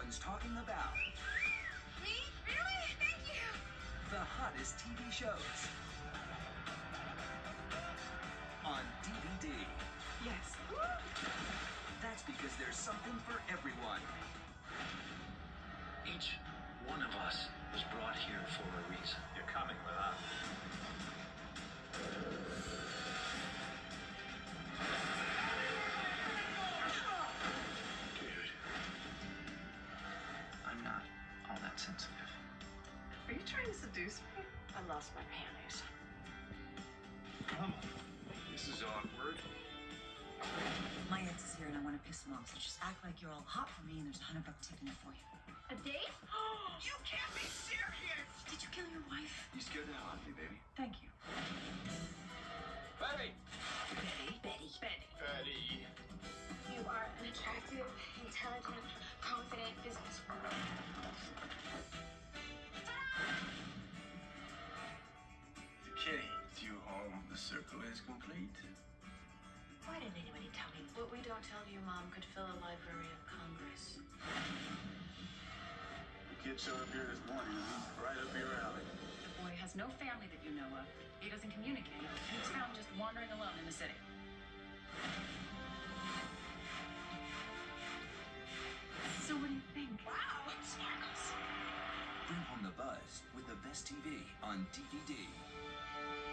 everyone's talking about. Me? Really? Thank you. The hottest TV shows on DVD. Yes. Woo! That's because there's something for everyone. Each one of us was brought here for a reason. You're coming with us. Dude, I'm not all that sensitive. Are you trying to seduce me? I lost my panties. Come on. This is awkward. My ex is here and I want to piss him off, so just act like you're all hot for me and there's $100 taken it for you. A date? You can't be serious! Did you kill your wife? You scared the hell out of me, baby. Thank you. Betty! Betty. Betty. You are an attractive, intelligent, confident businesswoman. Kitty, it's you home. The circle is complete. Why didn't anybody tell me? What we don't tell you, Mom, could fill a Library of Congress. The kid showed up here this morning. He's right up your alley. The boy has no family that you know of. He doesn't communicate. In town, just wandering alone in the city. So what do you think? Wow! Sparkles. Bring home the buzz with the best TV on DVD.